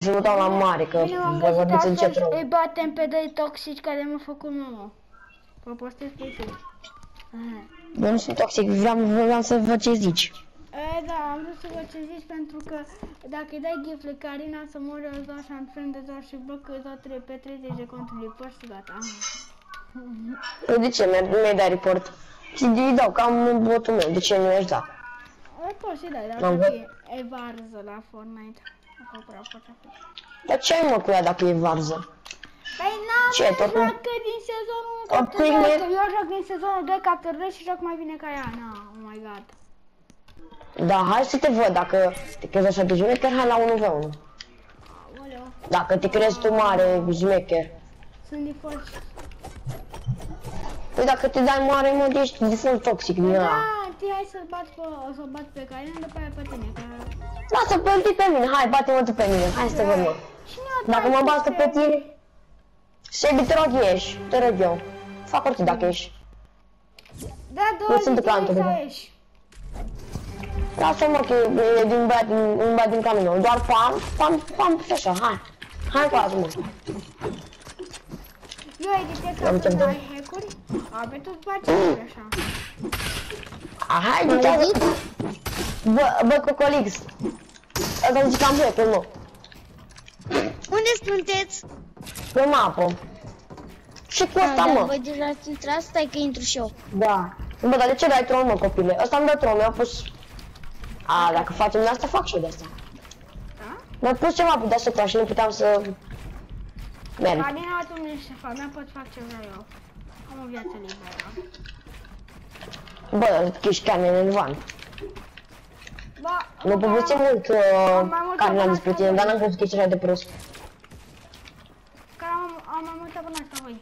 nu dau la mare, că vă vorbiți încet rău. Îi batem pe doi toxici care m-au făcut nouă. Vă postez pe Facebook. Eu nu sunt toxic, vreau să văd ce zici. Da, am vrut să văd ce zici pentru că dacă îi dai gift lui Carina să moare o doar și unfriend doar și blocă doar pe 30 de conturi report și gata. De ce mi-ai dat report? Îi dau, că am botul meu, de ce nu i-aș da? Poți să dai, dacă e varză la Fortnite. Dar ce ai mă cu ea dacă e varză? Păi n-am joc din sezonul 1 Captain Red, că eu joc din sezonul 2 Captain Red și joc mai bine ca ea, oh my god. Da, hai să te văd, dacă te crezi așa de jmecher, hai la 1v1. Dacă te crezi tu mare jmecher. Sunt default. Păi dacă te dai mare, mă, ești default toxic din ăla. Da, hai să-l bat pe Carina, după aia pe tine, că... Lasă pe mine, hai, bate-mă tu pe mine, hai să te văd, mă. Dacă mă bată pe tine... Sebi, te rog, ieși, te rog eu. Fac orice dacă ieși. Da, 20 să ieși. Lasă-mă că e un băiat din caminul, doar pam, așa, hai. Hai cu altul, mă. Eu editez să nu ai hack-uri? Pe tu faci așa. Hai, editează. Bă, Cocolix. Ăsta zice că am hack-uri, mă. Unde sunteți? Pe mapă. Și cu ăsta, mă. Voi deja ați intrat? Stai că intru și eu. Da. Bă, dar de ce dai tron, mă, copile? Ăsta îmi dă tron, mi-a pus... A, dacă facem de asta, fac și eu de asta. Da? Mi-a pus ceva pe deasupra și nu puteam să... merg. Carina, tu nu știu, nu pot fac ce vreau eu. Am o viață liberă. Bă, ești chiar nervant. Nu povestim mult Carina despre tine, dar n-am crezut că ești așa de prost. Că am mai multă până asta, voi.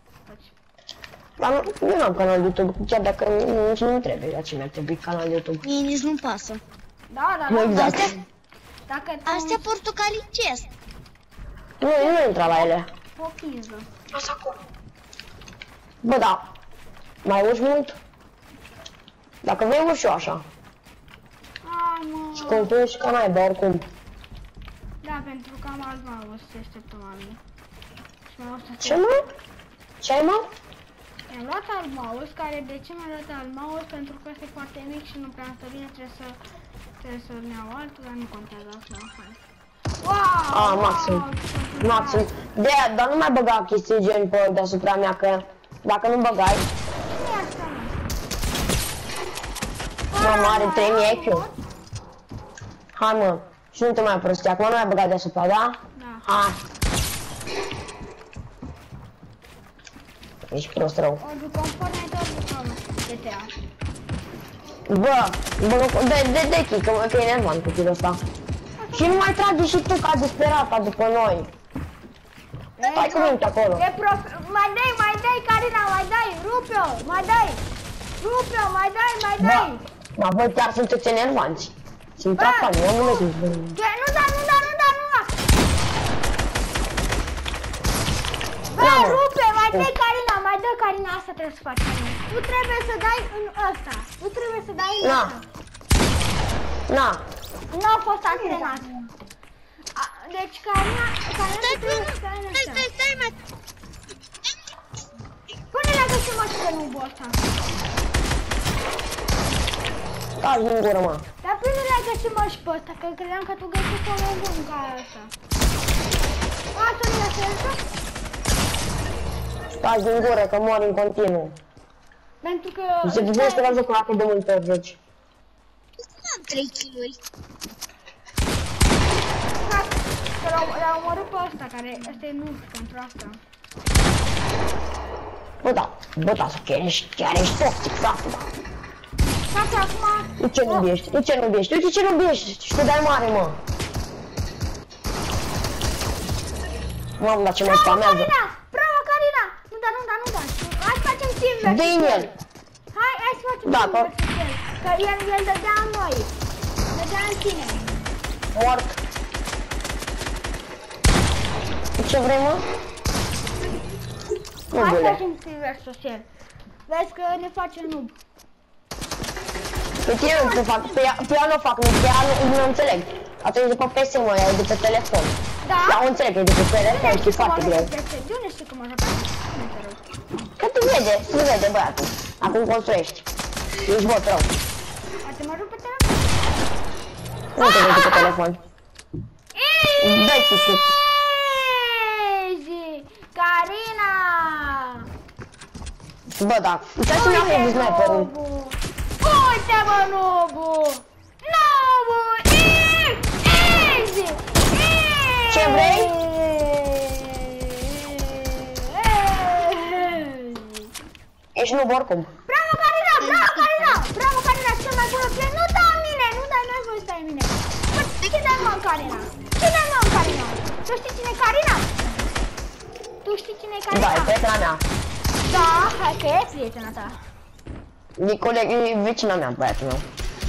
Dar eu n-am canal de YouTube, chiar dacă nici nu-mi trebuie, la ce mi-ar trebui canal de YouTube. Mie nici nu-mi pasă. Da. Exact. Astea portocalicesc. Nu intra la ele. O piză. Asta acum. Bă, da. Mai urci mult? Dacă vrei, urci eu așa. Ai, mă. Și continui și ca naiba, oricum. Da, pentru că am alt mouse, să așteptăm mami. Ce, mă? Ce ai, mă? Mi-am luat alt mouse, care de ce mi-am luat alt mouse? Pentru că este foarte mic și nu prea stă bine, trebuie să-mi iau altul, dar nu contează asta, hai. Wow! Maxim. De-aia, dar nu mai băga chestii gen pe deasupra mea, că dacă nu băgai... Ce-i asta, mă? Mă, are 3000 IQ. Hai, mă, și nu te mai prosti, acum nu mai băga deasupra, da? Da. Hai. Ești prost rău. Ori după un Fortnite, ori după GTA. Bă, de kick, că e nervant cu tirul ăsta. Și nu mai trage și tu ca disperata după noi. Stai cu minte acolo. Mai dai, Carina, mai dai, rupe-o, mai dai. Rupe-o, mai dai. Bă, voi chiar sunteți enervanți. Sunt trapani, eu nu mă zic. Nu da. Bă, rupe, mai dai, Carina, asta trebuie să faci. Tu trebuie să dai în ăsta. Na. Nu a fost antrenat. Deci Carina trebuie să dai în ăsta. Stai, mă. Pune-le că se mă și de nubul ăsta. Taci din gură, mă. Dar pune-le că se mă și pe ăsta, că credeam că tu găsești o nebun ca ăsta. Asta-mi este ăsta? Taci din gură, că mor în continuu. Pentru că... Se gândește la jocul atât de multe ori, joci. Am 3 kill-uri. Că l-a omorât pe ăsta, care ăsta e noob pentru asta. Bă, da, chiar ești toxic, frate, da. Frate, acum... De ce nu biești? Uite ce nu biești și te dai mare, mă. Mamă, dar ce mă spamează. Bravo, Carina! Nu da. Hai să facem team versus Dă-i el. Hai să facem team versus el. Că el dădea în noi. Dădea în tine. Mort. Ce vrei, mă? Hai să facem team versus el. Vezi că ne face noob. Pe tine nu te fac, pe ea nu fac, pe ea nu înțeleg. Atunci de pe PS, mă, ea e de pe telefon. Da? Da, înțeleg că e de pe telefon, știi foarte greu. De unde știi cum a jucat? Că tu vede, băiatul. Acum construiești. Ești bot rău. Poate mă joc pe telefon? Nu te vede pe telefon. Dă-i sus. Easy! Carina! Bă, da. Uite să-mi iau heavy sniper-ul. Uite mă, Nubu! Nubu! Easy! Ce vrei? Ești noob oricum. Bravo, Carina! Bravo, Carina! Cel mai bună play! Nu dai în mine! Nu dai, n-ai voie să dai în mine! Ce dai, mă, în Carina? Ce dai, mă, în Carina? Tu știi cine e Carina? Tu știi cine e Carina? Da, e prietena mea. Da, hai că e prietena ta. E vecina mea, băiatul meu.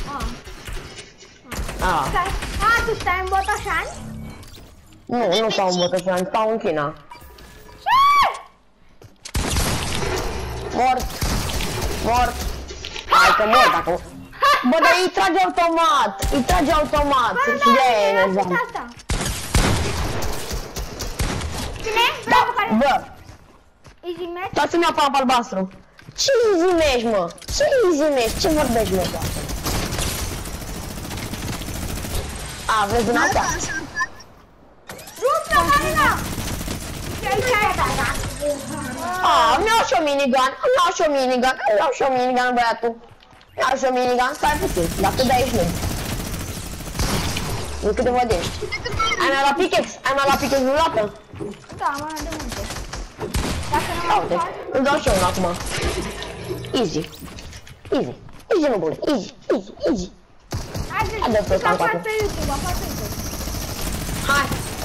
Tu stai în Botoșani? Nu stau în Botoșani, stau în China. Mort. Hai că mor dacă... Bă, dar îi trage automat. Și de-aia e enervant. Cine? Da, bă, Easy match? dați să-mi ia pap albastru. Ce easy match, mă? Ce easy match? Ce vorbești, mă? A, vrei din asta? Ruptă, Marina! A, îmi iau și o minigun, băiatul. Iau și o minigun, stai puțin, dacă dai ești nu. În câte văd ești. Ai mai la pickaxe vreodată? Da, mă, de multe. Uite, îmi dau și eu acum. Easy, nu bune, easy. Hai să apar pe YouTube, Hai.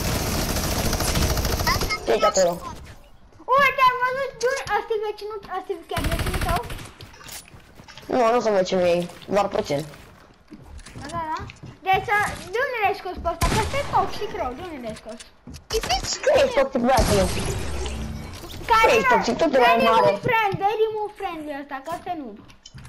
Treci acolo. Uite, am văzut, ăsta-i vecinul, ăsta-i chiar vecinul tău? Nu sunt vecinul ei, doar puțin. Da. Deci, de unde l-ai scos pe ăsta? Că ăsta e toxic rău, de unde l-ai scos? Nu ești toxic, băiatul meu. Carina, toxic, totul e mare. dai remove friend-ul ăsta, că ăsta e noob.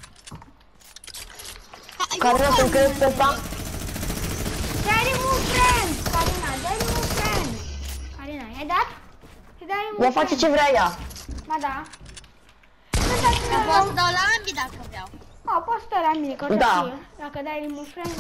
Carina, să-mi crezi pe ăsta? Dai remove friend, Carina, Carina, i-ai dat? Ea face ce vrea ea. Ba da. Eu pot să dau la ambii dacă vreau. Poți să dai la mine, că o să fie. Dacă dai remove friend.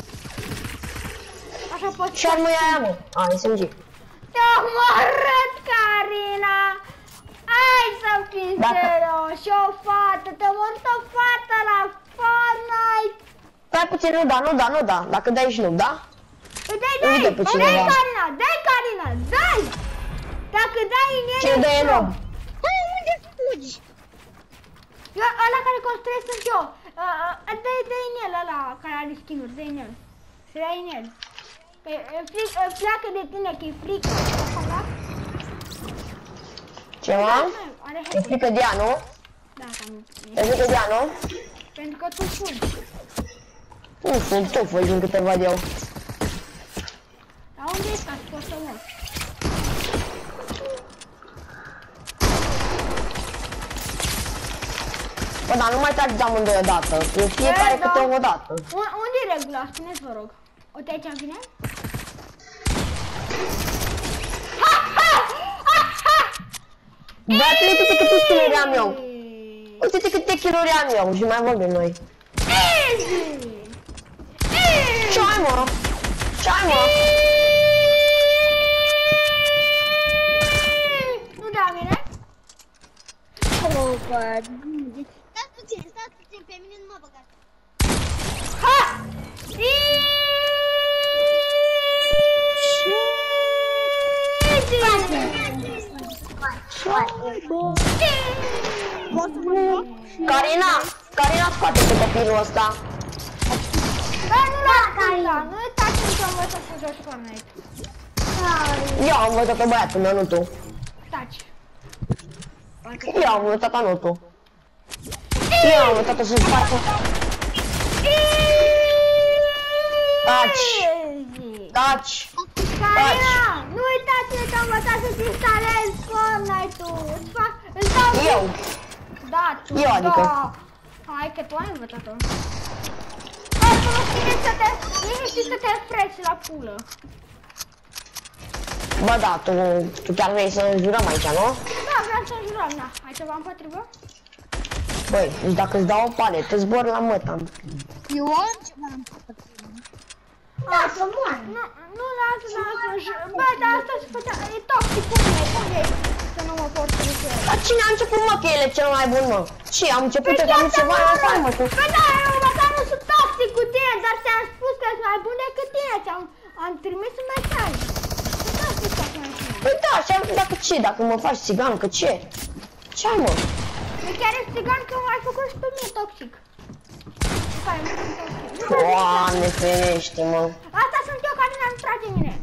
Așa poți. Ce armă e aia, mă? SMG. Te-am omorât, Carina! Hai să-mi fii serios, și o fată, te-a omorât o fată la Fortnite! Stai puțin, nu da, dacă dai și nu, da? Dai, Carina, dai! Dacă dai în el, ce dai în om? Băi, unde fugi? Ăla care construiesc sunt eu. Dai în el, ăla care are skin-uri, dai în el. Să dai în el. Pleacă de tine, că e frică. Ce, mă? E frică de ea, nu? Da, cam. E frică de ea, nu? Pentru că tu fugi. Nu fug, tu fugi din câte văd eu. Dar unde ești ca să poți să mor? Bă, dar nu mai trageți amândoi odată, cu fiecare câte o dată. Unde e regula? Spuneți, vă rog. Uite aici îmi vine? Băiatul, uite-te câte kill-uri am eu. Uite-te câte kill-uri am eu și mai vorbim noi. Ce-ai, mă? Nu da mine? Stați puțin, pe mine nu mă băgați. Ha! Carina, scoate-te copilul ăsta. Dar nu la Carina, nu uitați că am învățat să joci Fortnite. Eu am învățat-o băiatul meu, nu tu. Taci. Eu am învățat-o, nu tu. Eu am învățat-o să-ți facă... Taci! Carina, nu uitați că am învățat să-ți instalezi Fortnite-ul. Îți dau... Eu! Da, tu, Eu, adică. da. Hai că tu ai învățat-o. Hai, nu știi să te freci la pulă. Bă, da, tu chiar vrei să înjurăm aici, nu? Da, vreau să înjurăm, da. Ai ceva împotrivă? Băi, deci dacă îți dau o paletă, zbor la măta. Eu am ceva împotrivă. Da, să moară. Nu, lasă. Bă, dar asta se făcea, e toxic, cum e să nu mă pot să el. Dar cine a început, mă, că el e cel mai bun, mă? Ce, am început că am ceva în farmă, tu? Păi da, eu nu sunt toxic cu tine, dar ți-am spus că ești mai bun decât tine, am trimis un mesaj. Păi da, așa, dacă ce, dacă mă faci țigan, că ce? Ce ai, mă? Eu chiar ești țigan că m-ai făcut și pe mine toxic. Care nu sunt toxic. Doamne, ferește, mă. Asta sunt eu care n-am trage mine.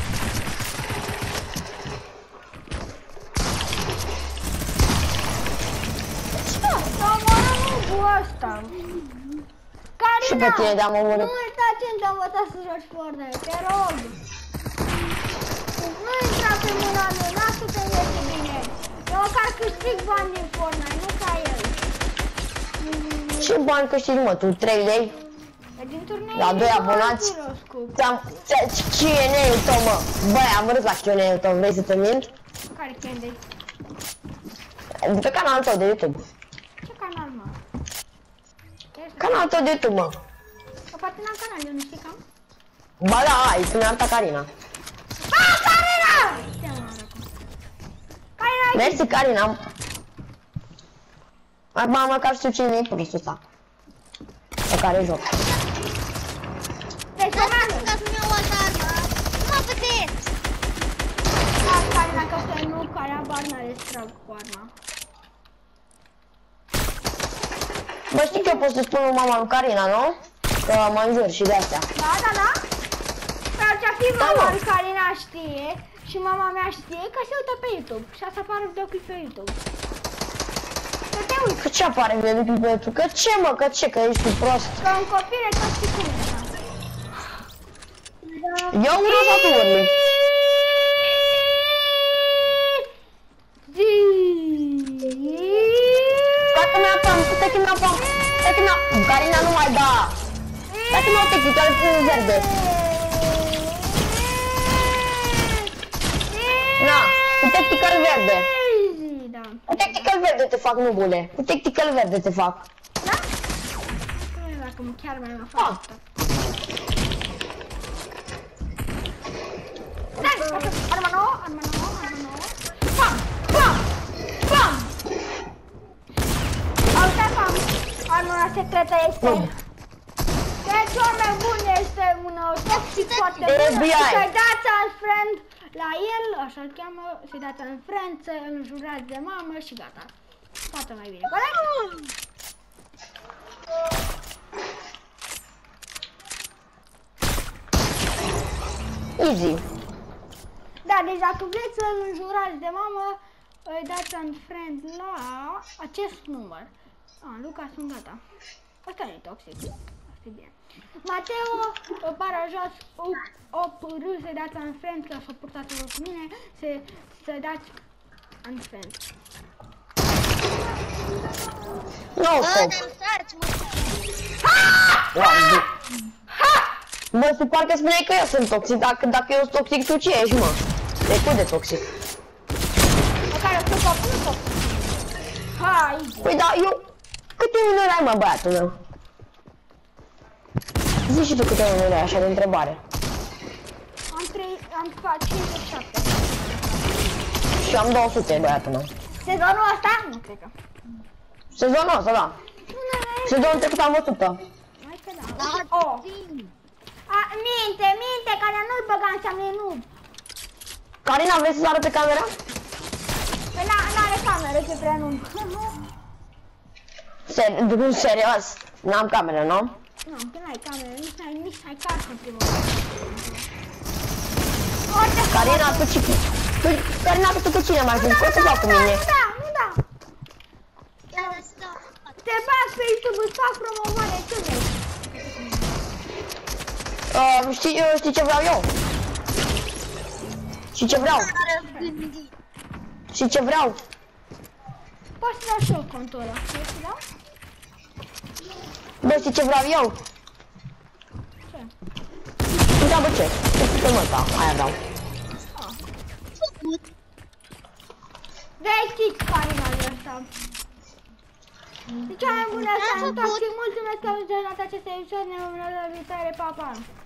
Ce? S-a omorât cu ăsta. Și pe tine de-am omorât. Nu uita ce te-am învățat să joci Fortnite, te rog. Nu intra pe mâna lui, lasă că iese bine. Eu măcar câștig bani din Fortnite, nu ca el. Ce bani câștigi, mă, tu? 3 lei? Din turnee La 2 abonați? Q&A-ul tău, mă. Băi, am râs la Q&A-ul tău, vrei să te mint? Care Q&A? Pe canalul tău de YouTube. Ce canal, mă? Canalul tău de YouTube, mă. Că poate n-am canal, eu nu știi cam? Ba da, ai, tu mi-a arătat Carina. Ah, Carina! Carina! Mersi, Carina. Acum măcar știu cine e prostul ăsta. Pe care joc. Deci, Lasă-mă ca să-mi iau o altă armă. Nu mă vedeți! da, Carina, că ăsta e nu, care abar n-are strag cu arma. Bă, știi că eu pot să spun lui mama lui Carina, nu? Că mă înjur și de-astea. Da, da, da? Dar ce-a fi Da, mama mă. lui Carina știe și mama mea știe că se uită pe YouTube și asta apare videoclip pe YouTube. Să te uiți, Că ce apare videoclip pe YouTube? Că ce, mă, că ce, că ești prost? că în copile tot știi cum e. Eu urlu sau tu urli? Stai-mi apam, stai-mi apam, stai-mi apam. Carina nu mai da. Stai-mi o tehnică, îl pun verde. Na, cu tactical verde. Da. Cu tactical verde te fac, nubule. Cu tactical verde te fac. Da? Nu știu dacă chiar mai mă fac Ah. asta. Stai, arma nouă, arma nouă, arma nouă. Pam, pam, pam. Auzi, pam, arma secretă este. Nu. Deci cel mai bun este un toxic foarte bun. FBI. Să-i dați un friend la el, așa-l cheamă, să-i dați un friend, să-l înjurați de mamă și gata. Poate mai bine, corect? Easy. Da, deci dacă vreți să-l înjurați de mamă, îi dați un friend la acest număr. Luca, sunt gata. Asta nu e toxic. Asta e bine. Mateo, Parajos, 8 râs, să-i dați un friend, că s-a purtat cu mine, să dați un friend. Nu, Bă, stop. ne-am sarci, mă. Bă, se parcă spuneai că eu sunt toxic. Dacă eu sunt toxic, tu ce ești, mă? E cât de toxic? Măcar eu sunt top, nu top. Hai! Păi da, eu... Câte unele ai, mă, băiatul meu? Zici și tu câte unele ai, așa de întrebare. Am 57. Și am 200, băiatul meu. Sezonul ăsta? Nu cred că. Sezonul ăsta, da. Sezonul trecut am 100. Hai că da. Da, Oh. zi. Minte, care nu-l băga înseamnă noob. Carina, vrei să sară pe camera? Păi n-are cameră, ce prea nu. Serios? N-am cameră, nu? Nu, că n-ai cameră, nici n-ai cartă în primul Carina, tu ce... Carina, tu cu cine mai fi? Cum să fac cu mine? Nu da. Te bag pe YouTube, îți fac promovare, ce vrei? Știi ce vreau eu? Și ce vreau? Și ce vreau? Poți să dau și eu contul ăla, vrei să dau? Bă, știi ce vreau eu? Ce? Întreabă ce? Ce mă, da, aia vreau. făcut? Vechiți Carina de ăsta. De cea mai bună sănătate și mulțumesc că ați donat aceste episoade, ne vom vedea la viitoare, pa, pa!